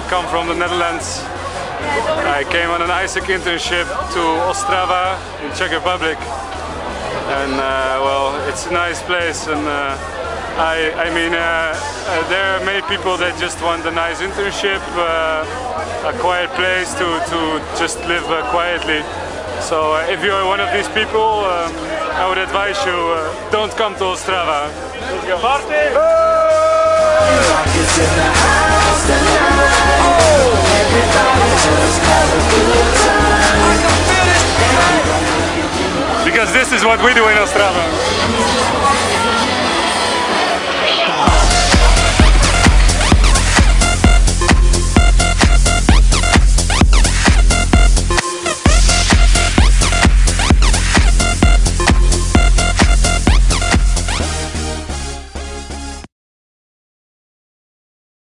come from the Netherlands. I came on an ISEC internship to Ostrava in Czech Republic, and well, it's a nice place, and I mean there are many people that just want a nice internship, a quiet place to just live quietly. So if you're one of these people, I would advise you don't come to Ostrava. Let's go. Party! Because this is what we do in Ostrava.